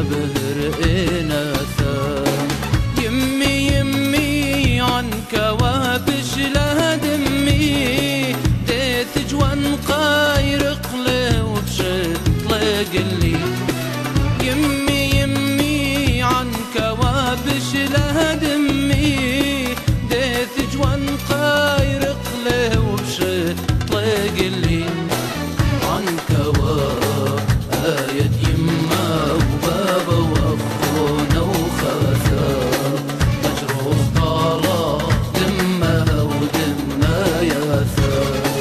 بهر إناثا. يمي يمي عن كوابش لها دمي، ديت جوان قايرق له وبشط لقلي. يمي يمي عن كوابش لها دمي، ديت جوان قايرق له وبشط لقلي. عن كواب آية يما وبابا وأخونا وخاثا، مجروح طالع دمها ودمنا ياثا.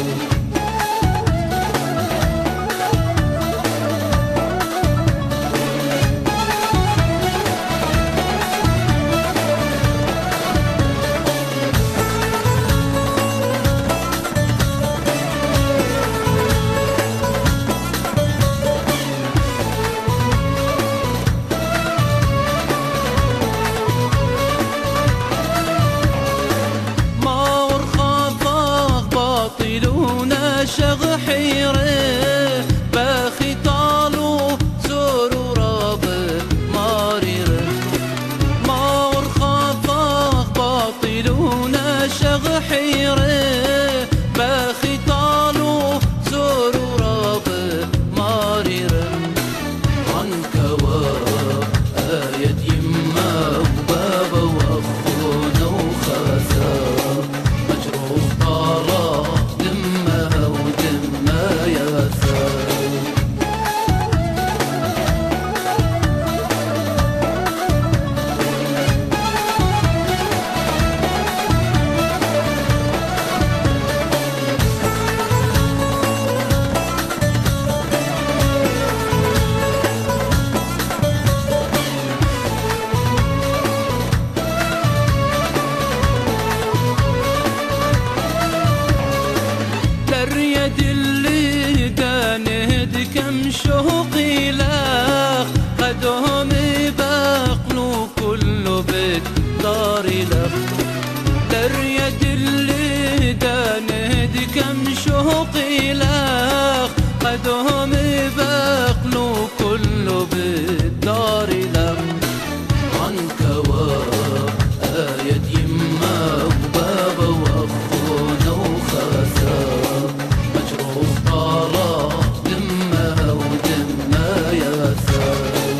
شغ حيره باخي طالو زور ورابه ماريره. ما ورخافاخ باطلونا شغ حيره باخي طالو زور ورابه ماريره. عن كواب آية يما وبابا وأخونا وخاثا، مجروح طالع دمها ودمها ياثا. اليد اللي دانهد كم شوقي لاخ، خدهم باقلو كله بيت داري لخ. اليد اللي دانهد كم شوقي لاخ، خدهم باقلو كله بيت داري لخ. عن كواب آية يما وبابا وأخونا وخاثا، مجروح طالع دمها ودمنا ياثا.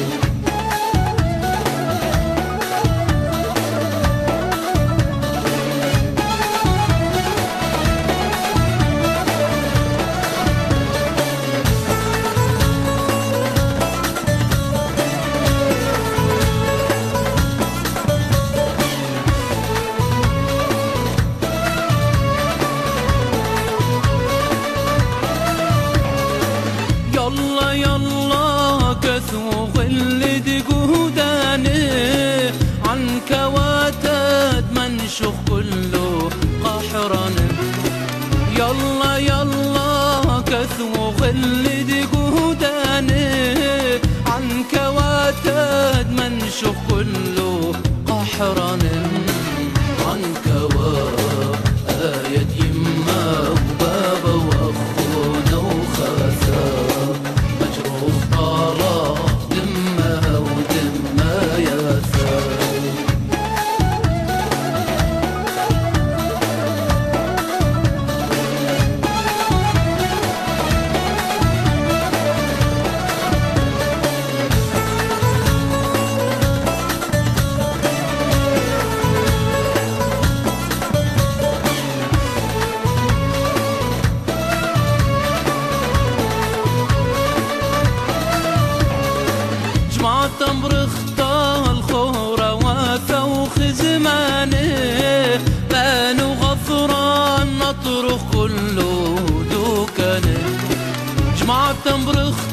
يلا يلا كثو غلد قهدانه، عن كواتد منشخ كله قحرانه. يلا يلا كثو غلد قهدانه، عن كواتد منشخ كله قحرانه. عن كواب آية يما وبابا وأخونا وخاثا، مجروح طالع دمها ودمها ياثا. تمرختا الخورة وثوخ زمانه، بانو غفران نطرخ كله دوكانه. جماعة تمرخ